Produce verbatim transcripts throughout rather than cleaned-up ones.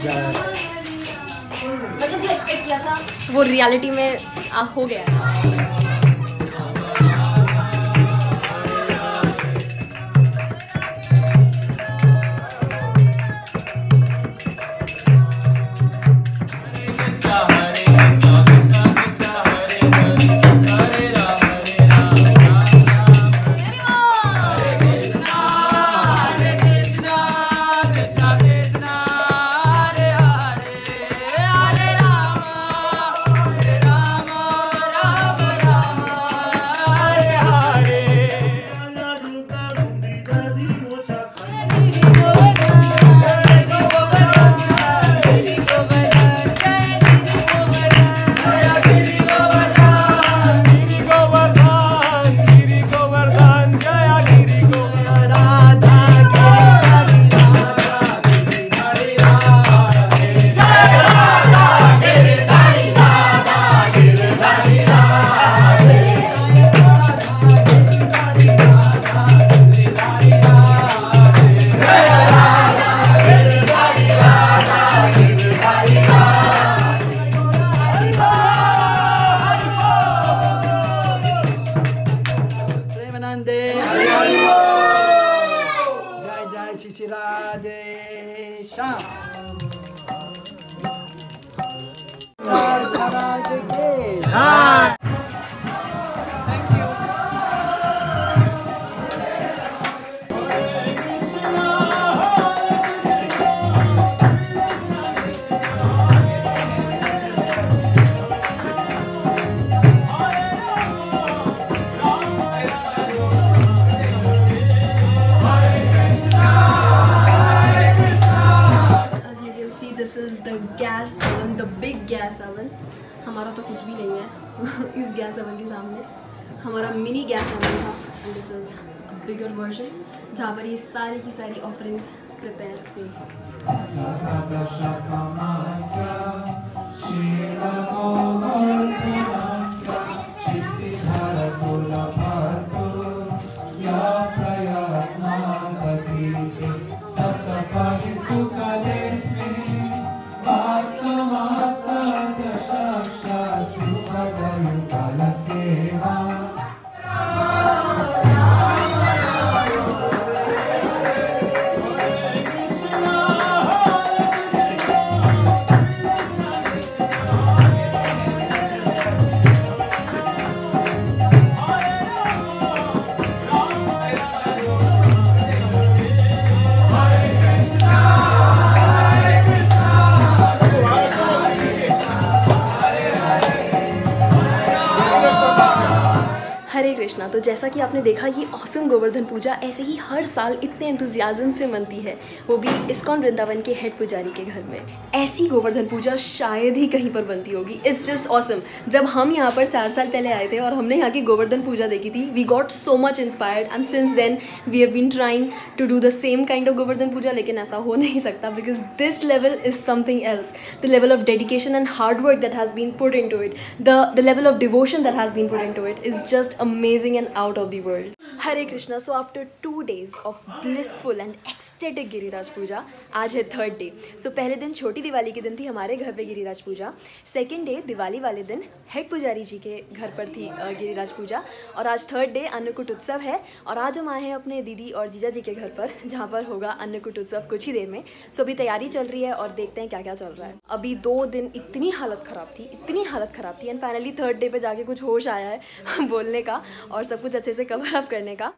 मतलब जो एक्सपेक्ट किया था वो रियलिटी में आ, हो गया। Gas oven, the big gas oven. हमारा तो कुछ भी नहीं है इस गैस ओवन के सामने। हमारा मिनी गैस ओवन था and this is a bigger version जहाँ पर ये सारी की सारी ऑफरिंग्स प्रिपेयर हुई। हरे कृष्णा। तो जैसा कि आपने देखा ये ऑसम गोवर्धन पूजा ऐसे ही हर साल इतने एंथुजियाज्म से मनती है, वो भी इस्कॉन वृंदावन के हेड पुजारी के घर में। ऐसी गोवर्धन पूजा शायद ही कहीं पर बनती होगी। It's just awesome. जब हम यहाँ पर चार साल पहले आए थे और हमने यहाँ की गोवर्धन पूजा देखी थी, we got so much inspired and since then we have been trying to do the same kind of Govardhan Puja. लेकिन ऐसा हो नहीं सकता because this level is something else. The level of dedication and hard work that has been put in to it, the the level of devotion that has been put in to it is just amazing and out of the world. Hare Krishna. So after two days of blissful and ecstatic Giriraj Puja, आज है third day. सो पहले दिन छोटी दिवाली के दिन थी हमारे घर पे गिरिराज पूजा। सेकेंड डे दिवाली वाले दिन हेड पुजारी जी के घर पर थी गिरिराज पूजा। और आज थर्ड डे अन्नकूट उत्सव है और आज हम आए हैं अपने दीदी और जीजा जी के घर पर, जहाँ पर होगा अन्नकूट उत्सव कुछ ही देर में। सो अभी तैयारी चल रही है और देखते हैं क्या क्या चल रहा है। अभी दो दिन इतनी हालत ख़राब थी, इतनी हालत ख़राब थी एंड फाइनली थर्ड डे पे जाके कुछ होश आया है बोलने का और सब कुछ अच्छे से कवर अप करने का।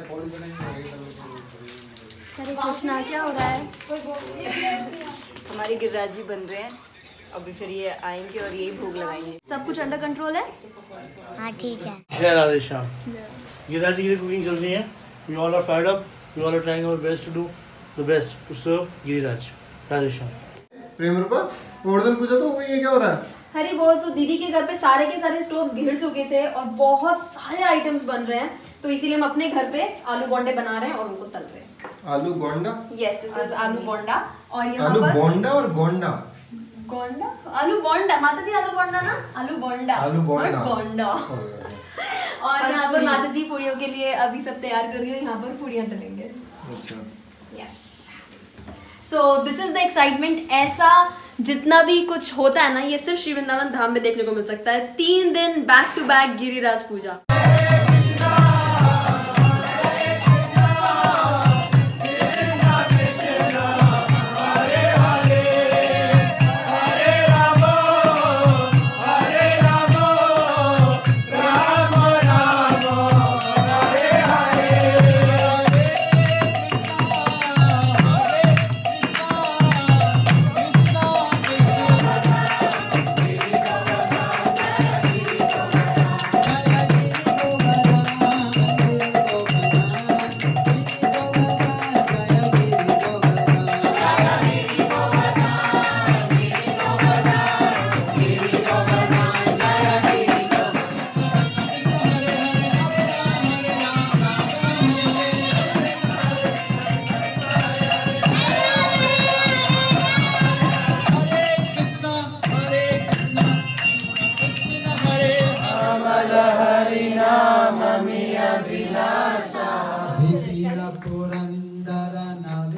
हरे कृष्णा। क्या हो रहा है? हमारे गिरिराज जी बन रहे हैं, अभी फिर ये आएंगे और यही भोग लगाएंगे। सब कुछ अंडर कंट्रोल है? हाँ ठीक है। जय राधे श्याम। गिरिराज जी की कुकिंग चल रही है। We all are fired up. We all are trying our best to do the best to serve Giriraj. Radhe Shyam. प्रेम रूपा, गोवर्धन पूजा तो हो गई है, क्या हो रहा है? हरी बोल। सो दीदी के घर पे सारे के सारे स्टोव्स घिर चुके थे और बहुत सारे आइटम्स बन रहे हैं, तो इसीलिए हम अपने घर पे आलू बोंडे बना रहे हैं और उनको तल रहे हैं। आलू गोंडा? यस, दिस इज आलू बोंडा। और यहाँ आलू पर बोंडा और गोंडा? गोंडा, आलू बोंडा। माता जी आलू बोंडा ना, आलू बोंडा, आलू बोंडा, गोंडा। और यहाँ पर माता जी पूड़ियों के लिए अभी सब तैयार कर रही है, यहाँ पर पूड़ियाँ तलेंगे। अच्छा। Yes. So this is the excitement. ऐसा जितना भी कुछ होता है ना, ये सिर्फ श्री वृंदावन धाम में देखने को मिल सकता है। तीन दिन back to back Giriraj Puja.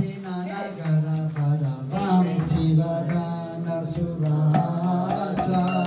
Sivadana Suvasa